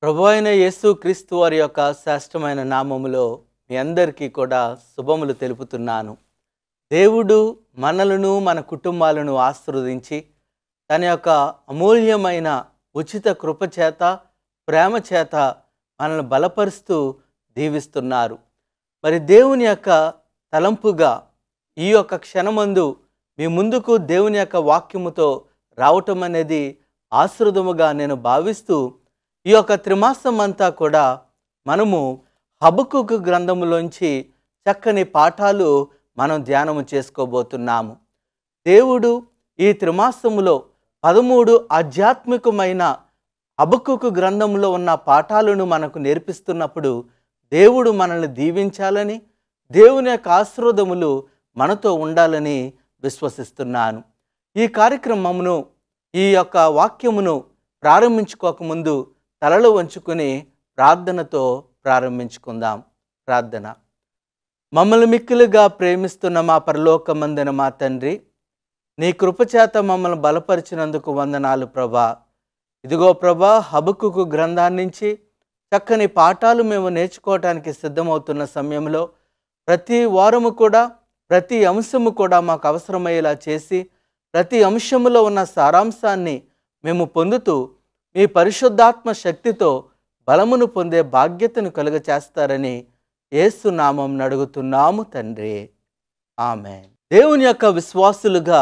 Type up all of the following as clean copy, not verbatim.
ప్రభువైన యేసు క్రీస్తు వారి యొక్క శ్రేష్టమైన నామములో మీ అందరికీ కూడా శుభములు తెలుపుతున్నాను. దేవుడు మనలను మన కుటుంబాలను ఆశీర్వదించి తన యొక్క అమూల్యమైన ఉచిత కృపచేత ప్రేమ చేత మనల్ని బలపరుస్తూ దీవిస్తున్నారు. మరి దేవుని యొక్క తలంపుగా ఈ యొక్క క్షణమందు మీ ముందుకు దేవుని యొక్క వాక్యముతో రావటం అనేది ఆశీర్వాదముగా నేను భావిస్తూ ఈ యొక్క త్రిమాసం అంతా కూడా మనము హబక్కుకు గ్రంథములోంచి చక్కని పాఠాలు మనం ధ్యానము చేసుకోబోతున్నాము. దేవుడు ఈ త్రిమాసములో 13 ఆధ్యాత్మికమైన హబక్కుకు గ్రంథంలో ఉన్న పాఠాలను మనకు నేర్పిస్తున్నప్పుడు దేవుడు మనల్ని దీవించాలని, దేవుని యొక్క ఆశీర్వాదములు మనతో ఉండాలని విశ్వసిస్తున్నాను. ఈ కార్యక్రమమును ఈ యొక్క వాక్యమును ప్రారంభించుకోకముందు తలలు వంచుకొని ప్రార్థనతో ప్రారంభించుకుందాం. ప్రార్థన. మమ్మల్ని మిక్కిలుగా ప్రేమిస్తున్న మా పరలోకమందున మా తండ్రి, నీ కృపచేత మమ్మల్ని బలపరిచినందుకు వందనాలు ప్రభా. ఇదిగో ప్రభా, హబక్కుకు గ్రంథాన్ని నుంచి చక్కని పాఠాలు మేము నేర్చుకోవటానికి సిద్ధమవుతున్న సమయంలో ప్రతి వారము కూడా ప్రతి అంశము కూడా మాకు అవసరమయ్యేలా చేసి ప్రతి అంశములో ఉన్న సారాంశాన్ని మేము పొందుతూ మీ పరిశుద్ధాత్మ శక్తితో బలమును పొందే బాధ్యతను కలుగచేస్తారని యేసు నామం అడుగుతున్నాము తండ్రి, ఆమేన్. దేవుని యొక్క విశ్వాసులుగా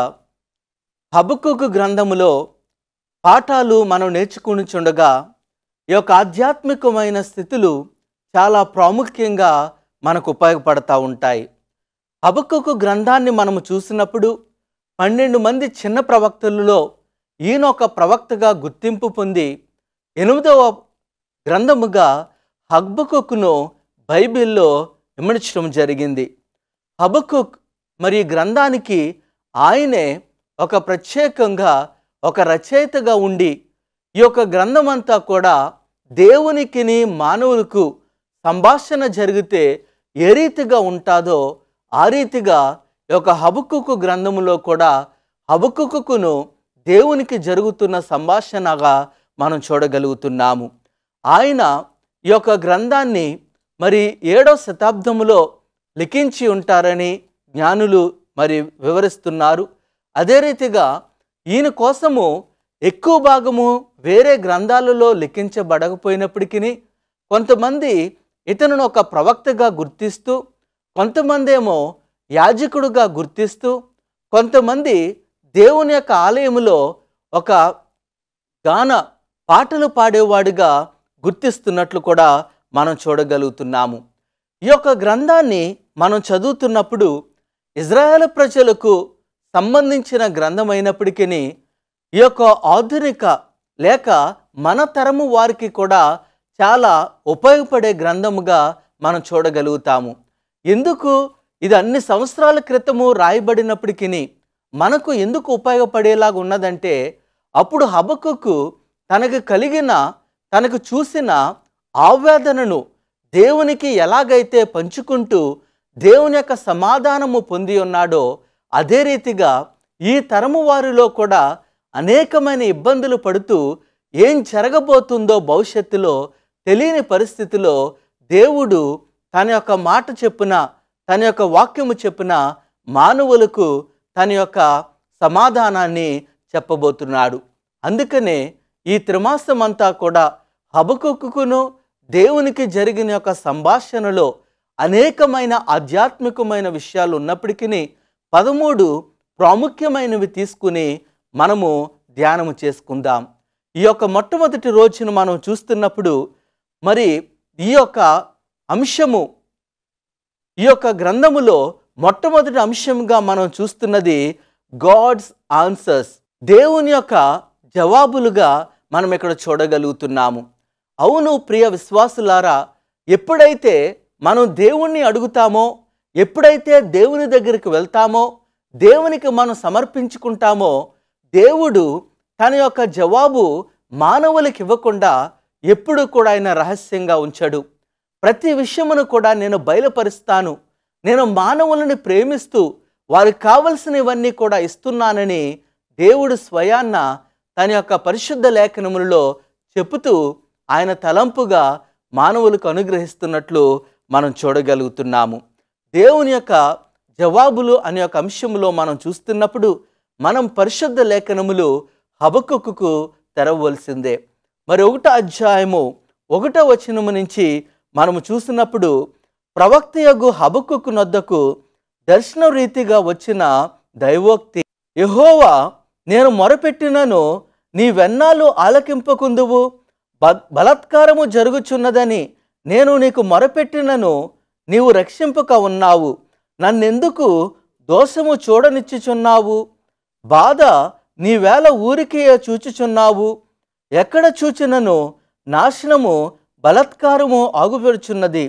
హబక్కుకు గ్రంథములో పాఠాలు మనం నేర్చుకునిచుండగా ఈ యొక్క ఆధ్యాత్మికమైన స్థితులు చాలా ప్రాముఖ్యంగా మనకు ఉపయోగపడతా ఉంటాయి. హబక్కుకు గ్రంథాన్ని మనము చూసినప్పుడు 12 మంది చిన్న ప్రవక్తలలో ఈయన ఒక ప్రవక్తగా గుర్తింపు పొంది 8వ గ్రంథముగా హబక్కుకును బైబిల్లో ఇమడించడం జరిగింది. హబక్కుక్ మరి గ్రంథానికి ఆయనే ఒక ప్రత్యేకంగా ఒక రచయితగా ఉండి ఈ యొక్క గ్రంథమంతా కూడా దేవునికిని మానవులకు సంభాషణ జరిగితే ఏ రీతిగా ఉంటుందో ఆ రీతిగా ఈ యొక్క హబక్కుకు గ్రంథములో కూడా హబక్కుకును దేవునికి జరుగుతున్న సంభాషణగా మనం చూడగలుగుతున్నాము. ఆయన ఈ యొక్క గ్రంథాన్ని మరి 7వ శతాబ్దములో లిఖించి ఉంటారని జ్ఞానులు మరి వివరిస్తున్నారు. అదే రీతిగా ఈయన కోసము ఎక్కువ భాగము వేరే గ్రంథాలలో లిఖించబడకపోయినప్పటికీ కొంతమంది ఇతనును ఒక ప్రవక్తగా గుర్తిస్తూ, కొంతమంది ఏమో యాజకుడుగా గుర్తిస్తూ, కొంతమంది దేవుని యొక్క ఆలయములో ఒక గాన పాటలు పాడేవాడిగా గుర్తిస్తున్నట్లు కూడా మనం చూడగలుగుతున్నాము. ఈ యొక్క గ్రంథాన్ని మనం చదువుతున్నప్పుడు ఇజ్రాయేల్ ప్రజలకు సంబంధించిన గ్రంథమైనప్పటికీ ఈ యొక్క ఆధునిక లేక మన తరము వారికి కూడా చాలా ఉపయోగపడే గ్రంథముగా మనం చూడగలుగుతాము. ఎందుకు ఇది అన్ని సంవత్సరాల క్రితము రాయబడినప్పటికీ మనకు ఎందుకు ఉపయోగపడేలాగా ఉన్నదంటే, అప్పుడు హబక్కుకు తనకు చూసిన ఆవేదనను దేవునికి ఎలాగైతే పంచుకుంటూ దేవుని యొక్క సమాధానము పొంది ఉన్నాడో అదే రీతిగా ఈ తరము వారిలో కూడా అనేకమైన ఇబ్బందులు పడుతూ ఏం జరగబోతుందో భవిష్యత్తులో తెలియని పరిస్థితిలో దేవుడు తన యొక్క మాట చెప్పున, తన యొక్క వాక్యము చెప్పున మానవులకు తన యొక్క సమాధానాన్ని చెప్పబోతున్నాడు. అందుకనే ఈ త్రిమాసం అంతా కూడా హబక్కుకును దేవునికి జరిగిన యొక్క సంభాషణలో అనేకమైన ఆధ్యాత్మికమైన విషయాలు ఉన్నప్పటికీ 13 ప్రాముఖ్యమైనవి తీసుకుని మనము ధ్యానము చేసుకుందాం. ఈ యొక్క మొట్టమొదటి రోజును మనం చూస్తున్నప్పుడు మరి ఈ యొక్క అంశము ఈ యొక్క గ్రంథములో మొట్టమొదటి అంశంగా మనం చూస్తున్నది గాడ్స్ ఆన్సర్స్, దేవుని యొక్క జవాబులుగా మనం ఇక్కడ చూడగలుగుతున్నాము. అవును ప్రియ విశ్వాసులారా, ఎప్పుడైతే మనం దేవుణ్ణి అడుగుతామో, ఎప్పుడైతే దేవుని దగ్గరికి వెళ్తామో, దేవునికి మనం సమర్పించుకుంటామో, దేవుడు తన యొక్క జవాబు మానవులకు ఇవ్వకుండా ఎప్పుడు కూడా ఆయన రహస్యంగా ఉంచాడు. ప్రతి విషయమును కూడా నేను బయలుపరుస్తాను, నేను మానవులను ప్రేమిస్తూ వారికి కావలసినవన్నీ కూడా ఇస్తున్నానని దేవుడు స్వయాన్న తన యొక్క పరిశుద్ధ లేఖనములలో చెబుతూ ఆయన తలంపుగా మానవులకు అనుగ్రహిస్తున్నట్లు మనం చూడగలుగుతున్నాము. దేవుని యొక్క జవాబులు అనే ఒక అంశంలో మనం చూస్తున్నప్పుడు మనం పరిశుద్ధ లేఖనములు హబక్కుకు తెరవలసిందే. మరి 1వ అధ్యాయము 1వ వచనము నుంచి మనము చూసినప్పుడు ప్రవక్తయగు హబక్కుకు నొద్దకు దర్శన రీతిగా వచ్చిన దైవోక్తి, యెహోవా నేను మొరపెట్టినను నీవెన్నాళ్ళు ఆలకింపకుందువు, బలాత్కారము జరుగుచున్నదని నేను నీకు మొరపెట్టినను నీవు రక్షింపక ఉన్నావు, నన్నెందుకు దోషము చూడనిచ్చుచున్నావు, బాధ నీవేళ ఊరికే చూచుచున్నావు, ఎక్కడ చూచినను నాశనము బలాత్కారము ఆగుపెడుచున్నది,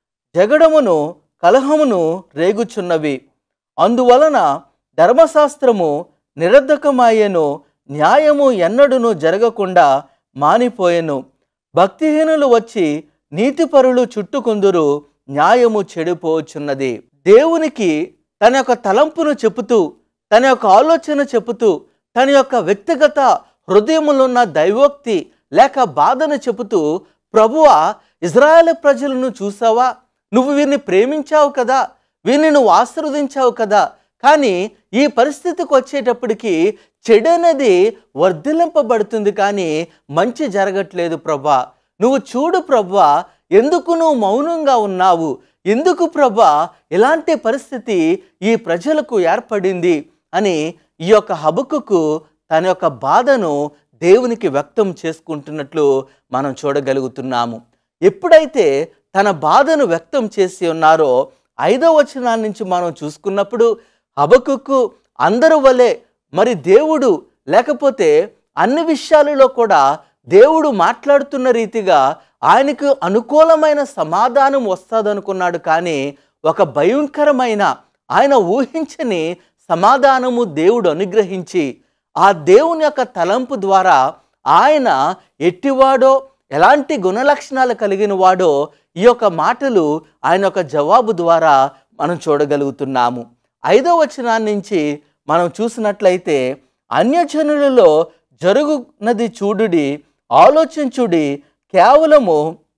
జగడమును కలహమును రేగుచున్నవి, అందువలన ధర్మశాస్త్రము నిరర్ధకమాయెను, న్యాయము ఎన్నడును జరగకుండా మానిపోయెను, భక్తిహీనులు వచ్చి నీతిపరులు చుట్టుకుందురు, న్యాయము చెడిపోచున్నది. దేవునికి తన యొక్క తలంపును చెబుతూ, తన యొక్క ఆలోచన చెబుతూ, తన యొక్క వ్యక్తిగత హృదయములో ఉన్న దైవోక్తి లేక బాధను చెబుతూ, ప్రభువా ఇజ్రాయేల్ ప్రజలను చూసావా, నువ్వు వీరిని ప్రేమించావు కదా, వీరిని నువ్వు ఆశీర్వదించావు కదా, కానీ ఈ పరిస్థితికి వచ్చేటప్పటికి చెడు అనేది వర్ధిల్లింపబడుతుంది కానీ మంచి జరగట్లేదు ప్రభా, నువ్వు చూడు ప్రభా, ఎందుకు నువ్వు మౌనంగా ఉన్నావు, ఎందుకు ప్రభా ఇలాంటి పరిస్థితి ఈ ప్రజలకు ఏర్పడింది అని ఈ యొక్క హబక్కుకు తన యొక్క బాధను దేవునికి వ్యక్తం చేసుకుంటున్నట్లు మనం చూడగలుగుతున్నాము. ఎప్పుడైతే తన బాధను వ్యక్తం చేసి ఉన్నారో 5వ వచనం నుంచి మనం చూసుకున్నప్పుడు హబక్కుకు అందరి వలె మరి దేవుడు లేకపోతే అన్ని విషయాలలో కూడా దేవుడు మాట్లాడుతున్న రీతిగా ఆయనకు అనుకూలమైన సమాధానం వస్తుందనుకున్నాడు, కానీ ఒక భయంకరమైన ఆయన ఊహించని సమాధానము దేవుడు అనుగ్రహించి ఆ దేవుని యొక్క తలంపు ద్వారా ఆయన ఎట్టివాడో ఎలాంటి గుణలక్షణాలు కలిగిన వాడో ఈ యొక్క మాటలు ఆయన యొక్క జవాబు ద్వారా మనం చూడగలుగుతున్నాము. 5వ వచనం నుంచి మనం చూసినట్లయితే అన్యజనులలో జరుగునది చూడుడి, ఆలోచించుడి, కేవలము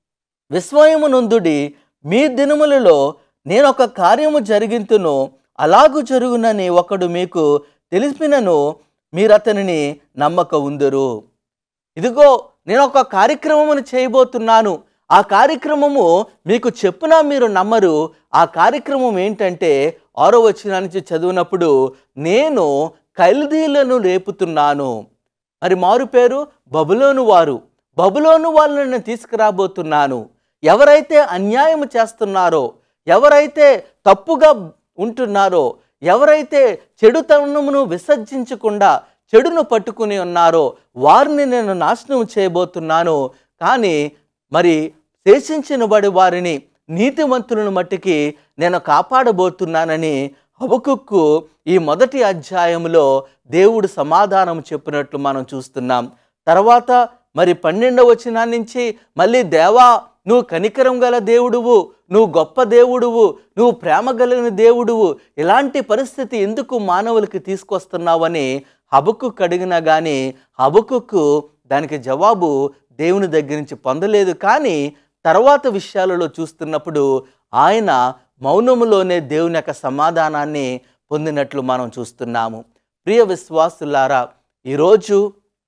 విస్మయమునందుడి, మీ దినములలో నేను ఒక కార్యము జరిగింతును, అలాగు జరుగునని ఒకడు మీకు తెలిపినను మీరు అతనిని నమ్మక ఉందరు. ఇదిగో నేను ఒక కార్యక్రమమును చేయబోతున్నాను, ఆ కార్యక్రమము మీకు చెప్పినా మీరు నమ్మరు. ఆ కార్యక్రమం ఏంటంటే 6వ వచనం నుంచి చదివినప్పుడు నేను కల్దీలను రేపుతున్నాను. మరి మారు పేరు బబులోను వారు, బబులోను వాళ్ళని తీసుకురాబోతున్నాను. ఎవరైతే అన్యాయం చేస్తున్నారో, ఎవరైతే తప్పుగా ఉంటున్నారో, ఎవరైతే చెడుతనమును విసర్జించకుండా చెడును పట్టుకుని ఉన్నారో వారిని నేను నాశనం చేయబోతున్నాను. కానీ మరి శేషించిన వారిని నీతిమంతులను మట్టికి నేను కాపాడబోతున్నానని హబక్కుకు ఈ 1వ అధ్యాయంలో దేవుడు సమాధానం చెప్పినట్లు మనం చూస్తున్నాం. తర్వాత మరి 12వ వచనం నుంచి మళ్ళీ దేవా నువ్వు కనికరం గల దేవుడువు, నువ్వు గొప్ప దేవుడువు, నువ్వు ప్రేమ కలిగిన దేవుడువు, ఇలాంటి పరిస్థితి ఎందుకు మానవులకి తీసుకొస్తున్నావని హబక్కుకు అడిగినా కానీ హబక్కుకు దానికి జవాబు దేవుని దగ్గర నుంచి పొందలేదు. కానీ తర్వాత విషయాలలో చూస్తున్నప్పుడు ఆయన మౌనములోనే దేవుని యొక్క సమాధానాన్ని పొందినట్లు మనం చూస్తున్నాము. ప్రియ విశ్వాసులారా, ఈరోజు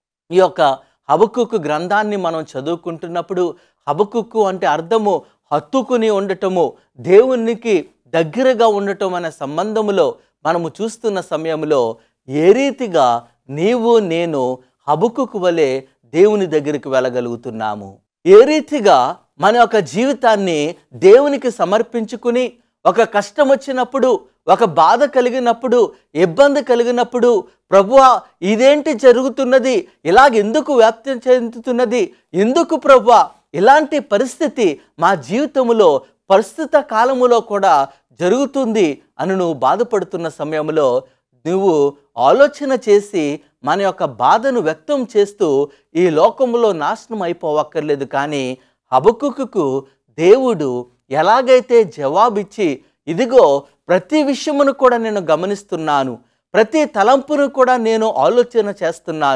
ఈ యొక్క హబక్కుకు గ్రంథాన్ని మనం చదువుకుంటున్నప్పుడు హబక్కుకు అంటే అర్థము హత్తుకుని ఉండటము, దేవునికి దగ్గరగా ఉండటం అనే సంబంధములో మనము చూస్తున్న సమయంలో ఏ రీతిగా నీవు నేను హబక్కుకు వలె దేవుని దగ్గరికి వెళ్ళగలుగుతున్నాము, ఏ రీతిగా మన యొక్క జీవితాన్ని దేవునికి సమర్పించుకుని ఒక కష్టం వచ్చినప్పుడు, ఒక బాధ కలిగినప్పుడు, ఇబ్బంది కలిగినప్పుడు ప్రభువా ఇదేంటి జరుగుతున్నది, ఇలాగెందుకు వ్యాప్తి చెందుతున్నది, ఎందుకు ప్రభువా ఇలాంటి పరిస్థితి మా జీవితంలో ప్రస్తుత కాలములో కూడా జరుగుతుంది అని నువ్వు బాధపడుతున్న సమయంలో నువ్వు ఆలోచన చేసి మన యొక్క బాధను వ్యక్తం చేస్తూ ఈ లోకంలో నాశనం అయిపోవక్కర్లేదు. కానీ హబక్కుకు దేవుడు ఎలాగైతే జవాబిచ్చి ఇదిగో ప్రతి విషయమును కూడా నేను గమనిస్తున్నాను, ప్రతి తలంపును కూడా నేను ఆలోచన చేస్తున్నాను,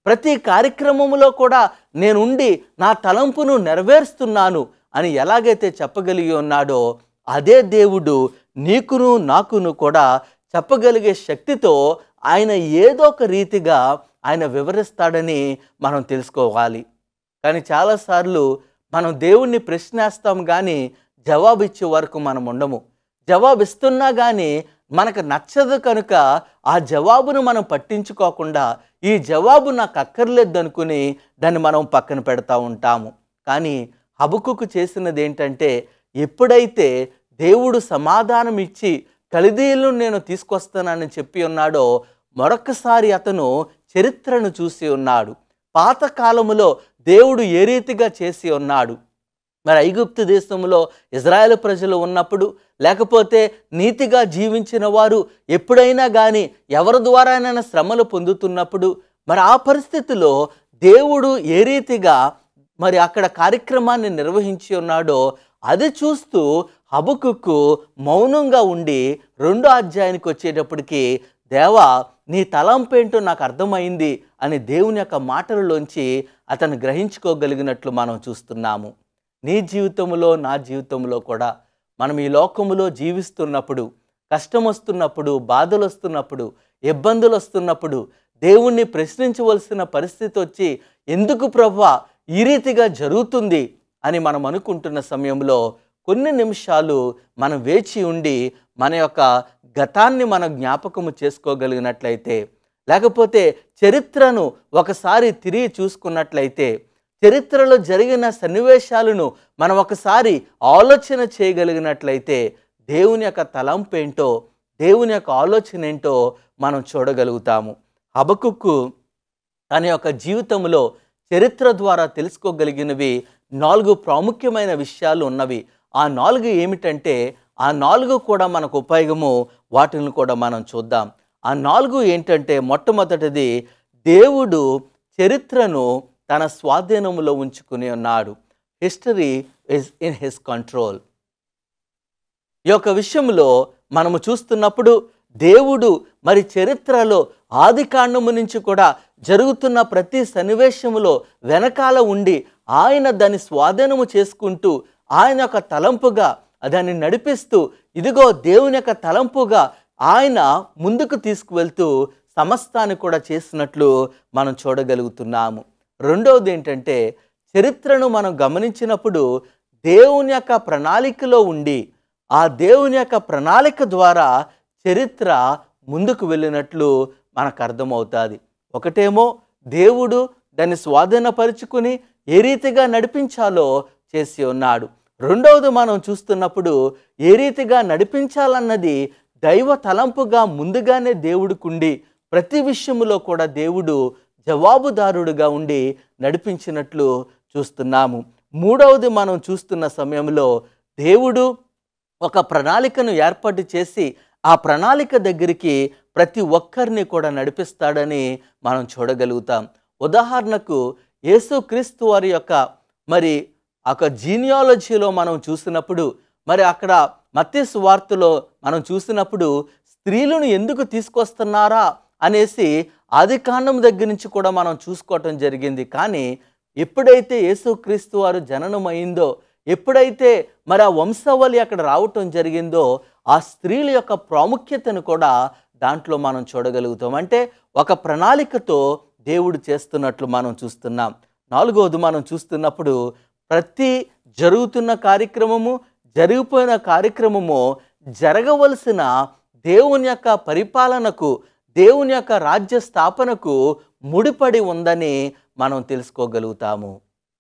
ప్రతి కార్యక్రమంలో కూడా నేనుండి నా తలంపును నెరవేరుస్తున్నాను అని ఎలాగైతే చెప్పగలిగి ఉన్నాడో, అదే దేవుడు నీకును నాకును కూడా చెప్పగలిగే శక్తితో ఆయన ఏదో ఒక రీతిగా ఆయన వివరిస్తాడని మనం తెలుసుకోవాలి. కానీ చాలాసార్లు మనం దేవుణ్ణి ప్రశ్నేస్తాం కానీ జవాబిచ్చే వరకు మనం ఉండము. జవాబిస్తున్నా కానీ మనకు నచ్చదు కనుక ఆ జవాబును మనం పట్టించుకోకుండా ఈ జవాబు నాకు అక్కర్లేదు అనుకుని దాన్ని మనం పక్కన పెడతా ఉంటాము. కానీ హబక్కుకు చేసినది ఏంటంటే, ఎప్పుడైతే దేవుడు సమాధానం ఇచ్చి కల్దీయులను నేను తీసుకొస్తానని చెప్పి ఉన్నాడో, మరొకసారి అతను చరిత్రను చూసి ఉన్నాడు. పాతకాలములో దేవుడు ఏ రీతిగా చేసి ఉన్నాడు, మరి ఐగుప్తు దేశంలో ఇజ్రాయేల్ ప్రజలు ఉన్నప్పుడు, లేకపోతే నీతిగా జీవించిన వారు ఎప్పుడైనా కానీ ఎవరి ద్వారానైనా శ్రమలు పొందుతున్నప్పుడు, మరి ఆ పరిస్థితిలో దేవుడు ఏ రీతిగా మరి అక్కడ కార్యక్రమాన్ని నిర్వహించి ఉన్నాడో అది చూస్తూ హబక్కుకు మౌనంగా ఉండి 2వ అధ్యాయానికి వచ్చేటప్పటికి, దేవా నీ తలంపేంటో నాకు అర్థమైంది అని దేవుని యొక్క మాటలలోంచి అతను గ్రహించుకోగలిగినట్లు మనం చూస్తున్నాము. నీ జీవితంలో నా జీవితంలో కూడా మనం ఈ లోకములో జీవిస్తున్నప్పుడు, కష్టం వస్తున్నప్పుడు, బాధలు వస్తున్నప్పుడు, ఇబ్బందులు వస్తున్నప్పుడు దేవుణ్ణి ప్రశ్నించవలసిన పరిస్థితి వచ్చి, ఎందుకు ప్రభువా ఈ రీతిగా జరుగుతుంది అని మనం అనుకుంటున్న సమయంలో కొన్ని నిమిషాలు మనం వేచి ఉండి మన యొక్క గతాన్ని మనం జ్ఞాపకము చేసుకోగలిగినట్లయితే, లేకపోతే చరిత్రను ఒకసారి తిరిగి చూసుకున్నట్లయితే, చరిత్రలో జరిగిన సన్నివేశాలను మనం ఒకసారి ఆలోచన చేయగలిగినట్లయితే దేవుని యొక్క తలంపేంటో, దేవుని యొక్క ఆలోచన ఏంటో మనం చూడగలుగుతాము. హబక్కుకు తన యొక్క జీవితంలో చరిత్ర ద్వారా తెలుసుకోగలిగినవి 4 ప్రాముఖ్యమైన విషయాలు ఉన్నవి. ఆ 4 ఏమిటంటే, ఆ 4 కూడా మనకు ఉపయోగము. వాటిని కూడా మనం చూద్దాం. ఆ 4 ఏంటంటే, మొట్టమొదటిది, దేవుడు చరిత్రను తన స్వాధీనంలో ఉంచుకుని ఉన్నాడు. History is in his control. ఈ యొక్క విషయంలో మనము చూస్తున్నప్పుడు దేవుడు మరి చరిత్రలో ఆదికాండము నుంచి కూడా జరుగుతున్న ప్రతి సన్నివేశములో వెనకాల ఉండి ఆయన దాన్ని స్వాధీనము చేసుకుంటూ ఆయన యొక్క తలంపుగా దాన్ని నడిపిస్తూ, ఇదిగో దేవుని యొక్క తలంపుగా ఆయన ముందుకు తీసుకువెళ్తూ సమస్తాన్ని కూడా చేసినట్లు మనం చూడగలుగుతున్నాము. రెండవది ఏంటంటే, చరిత్రను మనం గమనించినప్పుడు దేవుని యొక్క ప్రణాళికలో ఉండి ఆ దేవుని యొక్క ప్రణాళిక ద్వారా చరిత్ర ముందుకు వెళ్ళినట్లు మనకు అర్థమవుతుంది. ఒకటేమో దేవుడు దాన్ని స్వాధీనపరుచుకుని ఏ రీతిగా నడిపించాలో చేసి ఉన్నాడు. రెండవది మనం చూస్తున్నప్పుడు ఏ రీతిగా నడిపించాలన్నది దైవ తలంపుగా ముందుగానే దేవుడికుండి ప్రతి విషయంలో కూడా దేవుడు జవాబుదారుడుగా ఉండి నడిపించినట్లు చూస్తున్నాము. మూడవది మనం చూస్తున్న సమయంలో దేవుడు ఒక ప్రణాళికను ఏర్పాటు చేసి ఆ ప్రణాళిక దగ్గరికి ప్రతి ఒక్కరిని కూడా నడిపిస్తాడని మనం చూడగలుగుతాం. ఉదాహరణకు యేసుక్రీస్తు వారి యొక్క మరి ఒక జీనియాలజీలో మనం చూసినప్పుడు, మరి అక్కడ మత్తయి సువార్తలో మనం చూసినప్పుడు స్త్రీలను ఎందుకు తీసుకొస్తున్నారా అనేసి ఆదికాండం దగ్గర నుంచి కూడా మనం చూసుకోవటం జరిగింది. కానీ ఎప్పుడైతే యేసుక్రీస్తు వారు జననమైందో, ఎప్పుడైతే మరి ఆ వంశావళి అక్కడ రావటం జరిగిందో, ఆ స్త్రీల యొక్క ప్రాముఖ్యతను కూడా దాంట్లో మనం చూడగలుగుతాం. అంటే ఒక ప్రణాళికతో దేవుడు చేస్తున్నట్లు మనం చూస్తున్నాం. నాలుగవది మనం చూస్తున్నప్పుడు ప్రతి జరుగుతున్న కార్యక్రమము, జరిగిపోయిన కార్యక్రమము జరగవలసిన దేవుని యొక్క పరిపాలనకు, దేవుని యొక్క రాజ్య స్థాపనకు ముడిపడి ఉందని మనం తెలుసుకోగలుగుతాము.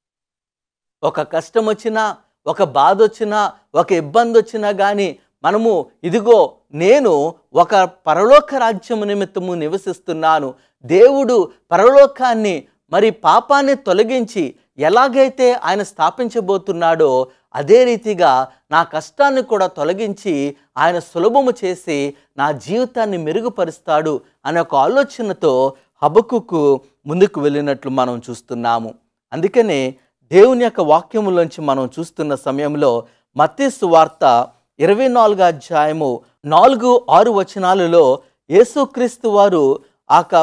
ఒక కష్టం వచ్చినా, ఒక బాధ వచ్చినా, ఒక ఇబ్బంది వచ్చినా కానీ మనము ఇదిగో నేను ఒక పరలోక రాజ్యము నిమిత్తము నివసిస్తున్నాను, దేవుడు పరలోకాన్ని మరి పాపాన్ని తొలగించి ఎలాగైతే ఆయన స్థాపించబోతున్నాడో అదే రీతిగా నా కష్టాన్ని కూడా తొలగించి ఆయన సులభము చేసి నా జీవితాన్ని మెరుగుపరుస్తాడు అనే ఒక ఆలోచనతో హబక్కుకు ముందుకు వెళ్ళినట్లు మనం చూస్తున్నాము. అందుకనే దేవుని యొక్క వాక్యములోంచి మనం చూస్తున్న సమయంలో మత్తయి సువార్త 24వ అధ్యాయము 4-6 వచనాలలో యేసుక్రీస్తు వారు ఆ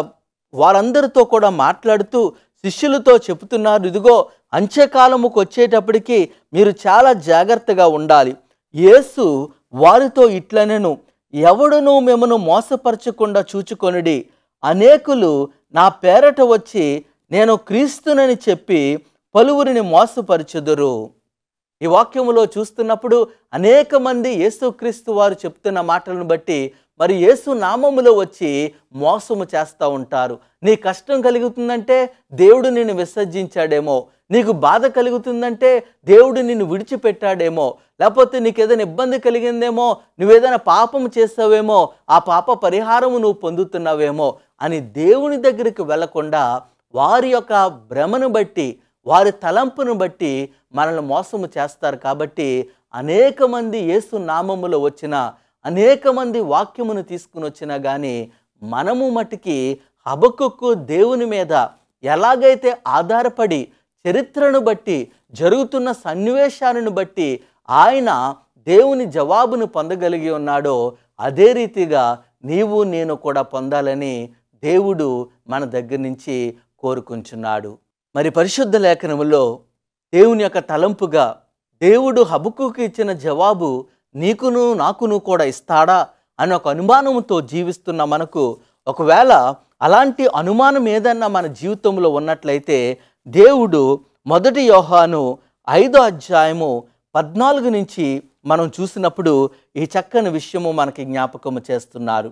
వారందరితో కూడా మాట్లాడుతూ శిష్యులతో చెబుతున్నారు, ఇదిగో అంత్యకాలముకు వచ్చేటప్పటికి మీరు చాలా జాగ్రత్తగా ఉండాలి. యేసు వారితో ఇట్లనెను, ఎవడునూ మిమ్మను మోసపరచకుండా చూచుకొనుడి. అనేకులు నా పేరట వచ్చి నేను క్రీస్తునని చెప్పి పలువురిని మోసపరచుదురు. ఈ వాక్యములో చూస్తున్నప్పుడు అనేక మంది యేసుక్రీస్తు వారు చెప్తున్న మాటలను బట్టి మరి యేసు నామములో వచ్చి మోసము చేస్తూ ఉంటారు. నీ కష్టం కలుగుతుందంటే దేవుడు నిన్ను విసర్జించాడేమో, నీకు బాధ కలుగుతుందంటే దేవుడు నిన్ను విడిచిపెట్టాడేమో, లేకపోతే నీకు ఏదైనా ఇబ్బంది కలిగిందేమో, నువ్వేదైనా పాపం చేస్తావేమో, ఆ పాప పరిహారము నువ్వు పొందుతున్నావేమో అని దేవుని దగ్గరికి వెళ్లకుండా వారి యొక్క భ్రమను బట్టి, వారి తలంపును బట్టి మనల్ని మోసము చేస్తారు. కాబట్టి అనేక మంది యేసు నామములో వచ్చిన, అనేక మంది వాక్యమును తీసుకుని వచ్చినా కానీ మనము మటుకి హబక్కుకు దేవుని మీద ఎలాగైతే ఆధారపడి చరిత్రను బట్టి, జరుగుతున్న సన్నివేశాలను బట్టి ఆయన దేవుని జవాబును పొందగలిగి ఉన్నాడో అదే రీతిగా నీవు నేను కూడా పొందాలని దేవుడు మన దగ్గర నుంచి కోరుకుంటున్నాడు. మరి పరిశుద్ధ లేఖనములో దేవుని యొక్క తలంపుగా దేవుడు హబక్కుకు ఇచ్చిన జవాబు నీకును నాకును కూడా ఇస్తాడా అని ఒక అనుమానంతో జీవిస్తున్న మనకు, ఒకవేళ అలాంటి అనుమానం ఏదన్నా మన జీవితంలో ఉన్నట్లయితే దేవుడు 1 యోహాను 5వ అధ్యాయము 14 నుంచి మనం చూసినప్పుడు ఈ చక్కని విషయము మనకి జ్ఞాపకము చేస్తున్నారు.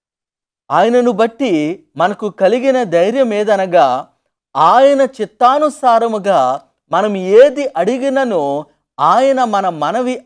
ఆయనను బట్టి మనకు కలిగిన ధైర్యం ఏదనగా ఆయన చిత్తానుసారముగా మనం ఏది అడిగిననో ఆయన మన మనవి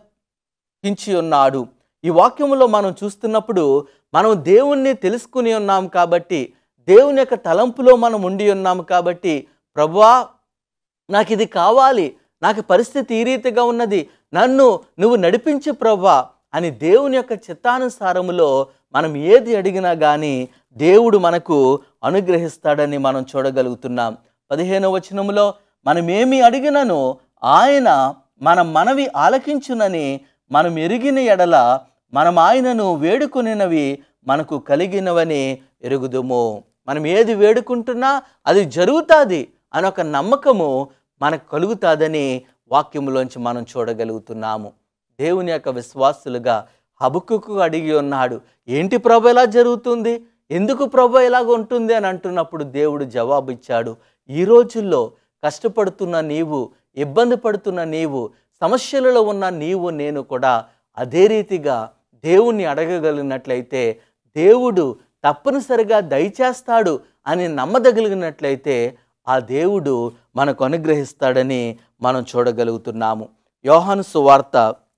ఆలకించి ఉన్నాడు. ఈ వాక్యములో మనం చూస్తున్నప్పుడు మనం దేవుణ్ణి తెలుసుకుని ఉన్నాం కాబట్టి, దేవుని యొక్క తలంపులో మనం ఉండి ఉన్నాము కాబట్టి, ప్రభువా నాకు ఇది కావాలి, నాకు పరిస్థితి ఈ రీతిగా ఉన్నది, నన్ను నువ్వు నడిపించు ప్రభువా అని దేవుని యొక్క చిత్తానుసారములో మనం ఏది అడిగినా కానీ దేవుడు మనకు అనుగ్రహిస్తాడని మనం చూడగలుగుతున్నాం. 15వ వచనములో మనం ఏమి అడిగినను ఆయన మన మనవి ఆలకించునని మనం ఎరిగిన ఎడల మనం ఆయనను వేడుకొనినవి మనకు కలిగినవని ఎరుగుదుము. మనం ఏది వేడుకుంటున్నా అది జరుగుతుంది అని ఒక నమ్మకము మనకు కలుగుతుందని వాక్యములోంచి మనం చూడగలుగుతున్నాము. దేవుని యొక్క విశ్వాసులుగా హబక్కుకు అడిగి ఉన్నాడు, ఏంటి ప్రభు ఎలా జరుగుతుంది, ఎందుకు ప్రభు ఎలాగ ఉంటుంది అని అంటున్నప్పుడు దేవుడు జవాబు ఇచ్చాడు. ఈ రోజుల్లో కష్టపడుతున్న నీవు, ఇబ్బంది పడుతున్న నీవు, సమస్యలలో ఉన్న నీవు నేను కూడా అదే రీతిగా దేవుణ్ణి అడగగలిగినట్లయితే దేవుడు తప్పనిసరిగా దయచేస్తాడు అని నమ్మదగలిగినట్లయితే ఆ దేవుడు మనకు అనుగ్రహిస్తాడని మనం చూడగలుగుతున్నాము. యోహాను సువార్త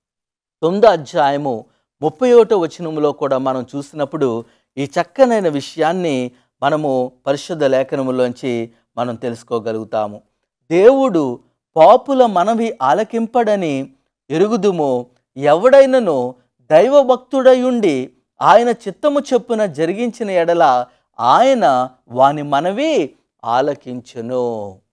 9వ అధ్యాయము 31వ వచనములో కూడా మనం చూసినప్పుడు ఈ చక్కనైన విషయాన్ని మనము పరిశుద్ధ లేఖనములోంచి మనం తెలుసుకోగలుగుతాము. దేవుడు పాపుల మనవి ఆలకింపడని ఎరుగుదుము, ఎవడైనను దైవభక్తుడయుండి ఆయన చిత్తము చొప్పున జరిగించిన ఎడల ఆయన వాని మనవి ఆలకించును.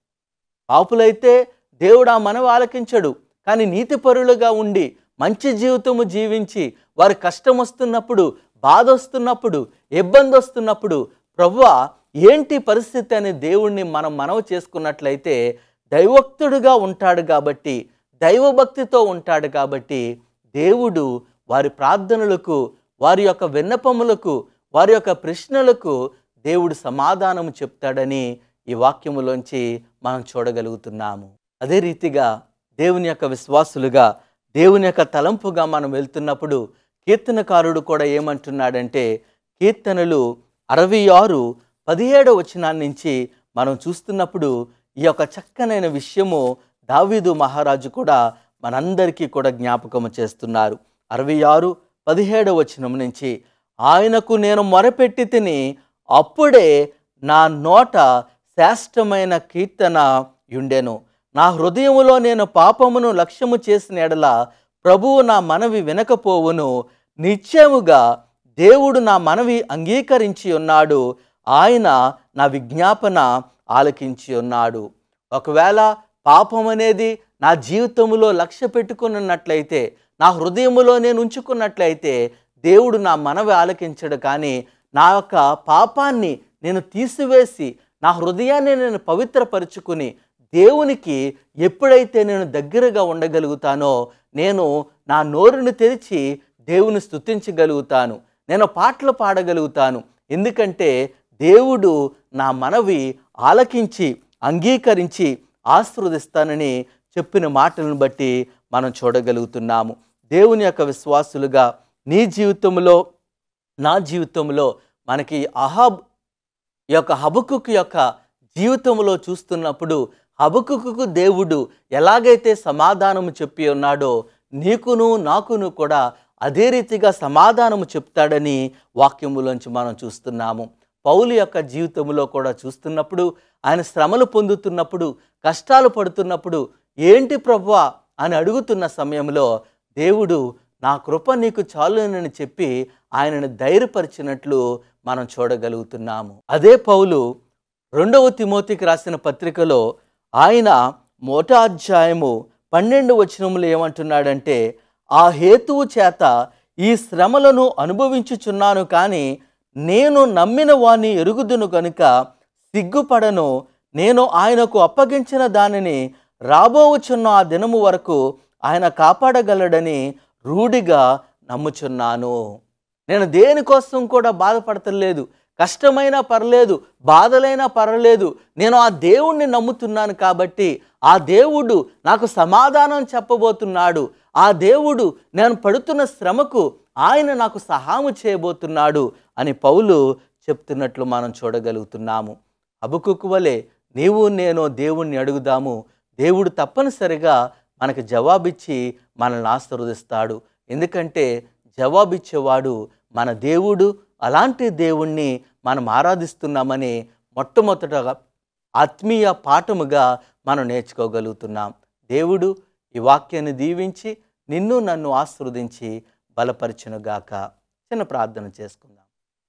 పాపులైతే దేవుడు ఆ మనవి ఆలకించడు, కానీ నీతిపరులుగా ఉండి మంచి జీవితము జీవించి వారి కష్టం వస్తున్నప్పుడు, బాధ వస్తున్నప్పుడు, ఇబ్బంది వస్తున్నప్పుడు ప్రభువా ఏంటి పరిస్థితి అని దేవుణ్ణి మనం మనవి చేసుకున్నట్లయితే దైవభక్తుడుగా ఉంటాడు కాబట్టి, దైవభక్తితో ఉంటాడు కాబట్టి దేవుడు వారి ప్రార్థనలకు, వారి యొక్క విన్నపములకు, వారి యొక్క ప్రశ్నలకు దేవుడు సమాధానము చెప్తాడని ఈ వాక్యములోంచి మనం చూడగలుగుతున్నాము. అదే రీతిగా దేవుని యొక్క విశ్వాసులుగా, దేవుని యొక్క తలంపుగా మనం వెళ్తున్నప్పుడు కీర్తనకారుడు కూడా ఏమంటున్నాడంటే, కీర్తనలు 66:17 వచనాన్ని నుంచి మనం చూస్తున్నప్పుడు ఈ యొక్క చక్కనైన విషయము దావీదు మహారాజు కూడా మనందరికీ కూడా జ్ఞాపకము చేస్తున్నారు. 66:17 వచనం నుంచి, ఆయనకు నేను మొరపెట్టి తిని అప్పుడే నా నోట శ్రేష్టమైన కీర్తన యుండెను. నా హృదయములో నేను పాపమును లక్ష్యము చేసిన ఎడల ప్రభువు నా మనవి వినకపోవును. నిశ్చయముగా దేవుడు నా మనవి అంగీకరించి ఉన్నాడు, ఆయన నా విజ్ఞాపన ఆలకించి ఉన్నాడు. ఒకవేళ పాపం అనేది నా జీవితంలో లక్ష్య పెట్టుకున్నట్లయితే, నా హృదయములో నేను ఉంచుకున్నట్లయితే దేవుడు నా మనవి ఆలకించడు, కానీ నా యొక్క పాపాన్ని నేను తీసివేసి నా హృదయాన్ని నేను పవిత్రపరుచుకుని దేవునికి ఎప్పుడైతే నేను దగ్గరగా ఉండగలుగుతానో నేను నా నోరును తెరిచి దేవుని స్తుతించగలుగుతాను, నేను పాటలు పాడగలుగుతాను. ఎందుకంటే దేవుడు నా మనవి ఆలకించి అంగీకరించి ఆశీర్వదిస్తానని చెప్పిన మాటలను బట్టి మనం చూడగలుగుతున్నాము. దేవుని యొక్క విశ్వాసులుగా నీ జీవితంలో నా జీవితంలో మనకి హబక్కుకు యొక్క జీవితంలో చూస్తున్నప్పుడు హబక్కుకు దేవుడు ఎలాగైతే సమాధానము చెప్పి ఉన్నాడో నీకును నాకును కూడా అదే రీతిగా సమాధానము చెప్తాడని వాక్యములోంచి మనం చూస్తున్నాము. పౌలు యొక్క జీవితంలో కూడా చూస్తున్నప్పుడు ఆయన శ్రమలు పొందుతున్నప్పుడు కష్టాలు పడుతున్నప్పుడు ఏంటి ప్రభువా అని అడుగుతున్న సమయంలో దేవుడు నా కృప నీకు చాలునని చెప్పి ఆయనను ధైర్యపరిచినట్లు మనం చూడగలుగుతున్నాము. అదే పౌలు 2వ తిమోతికి రాసిన పత్రికలో ఆయన 1వ అధ్యాయము 12వ వచనంలో ఏమంటున్నాడంటే, ఆ హేతువు చేత ఈ శ్రమలను అనుభవించుచున్నాను, కానీ నేను నమ్మిన వాణ్ణి ఎరుగుదును కనుక సిగ్గుపడను. నేను ఆయనకు అప్పగించిన దానిని రాబోవుచున్న ఆ దినము వరకు ఆయన కాపాడగలడని రూఢిగా నమ్ముచున్నాను. నేను దేనికోసం కూడా బాధపడతలేదు, కష్టమైనా పర్లేదు, బాధలైనా పర్లేదు, నేను ఆ దేవుణ్ణి నమ్ముతున్నాను కాబట్టి ఆ దేవుడు నాకు సమాధానం చెప్పబోతున్నాడు, ఆ దేవుడు నేను పడుతున్న శ్రమకు ఆయన నాకు సహాయం చేయబోతున్నాడు అని పౌలు చెప్తున్నట్లు మనం చూడగలుగుతున్నాము. హబక్కుకు వలె నీవు నేను దేవుణ్ణి అడుగుదాము, దేవుడు తప్పనిసరిగా మనకు జవాబిచ్చి మనల్ని ఆశీర్వదిస్తాడు. ఎందుకంటే జవాబిచ్చేవాడు మన దేవుడు. అలాంటి దేవుణ్ణి మనం ఆరాధిస్తున్నామని మొట్టమొదటగా ఆత్మీయ పాఠముగా మనం నేర్చుకోగలుగుతున్నాం. దేవుడు ఈ వాక్యాన్ని దీవించి నిన్ను నన్ను ఆశీర్వదించి బలపరచునుగాక. చిన్న ప్రార్థన చేసుకుందాం.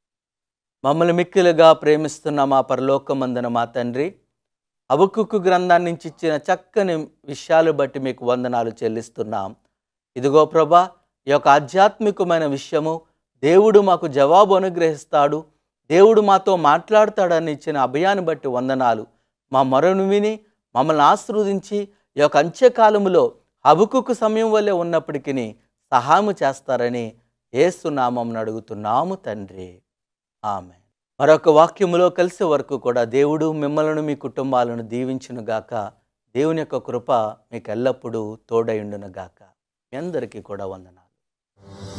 మమ్మల్ని మిక్కిలుగా ప్రేమిస్తున్న మా పరలోకమందున మా తండ్రి, హబక్కుకు గ్రంథాన్ని నుంచి ఇచ్చిన చక్కని విషయాలు బట్టి మీకు వందనాలు చెల్లిస్తున్నాం. ఇదిగో ప్రభా, ఈ యొక్క ఆధ్యాత్మికమైన విషయము దేవుడు మాకు జవాబు అనుగ్రహిస్తాడు, దేవుడు మాతో మాట్లాడతాడని ఇచ్చిన అభయాన్ని బట్టి వందనాలు. మా మొరను విని మమ్మల్ని ఆశీర్వదించి ఈ యొక్క అంత్యకాలములో హబక్కుకు సమయం వల్లే ఉన్నప్పటికీ సహాయం చేస్తారని యేసు నామమున అడుగుతున్నాము తండ్రి, ఆమేన్. మరొక వాక్యములో కలిసే వరకు కూడా దేవుడు మిమ్మల్ని మీ కుటుంబాలను దీవించునుగాక. దేవుని యొక్క కృప మీకు ఎల్లప్పుడూ తోడైండునుగాక. మీ అందరికీ కూడా వందనాలు.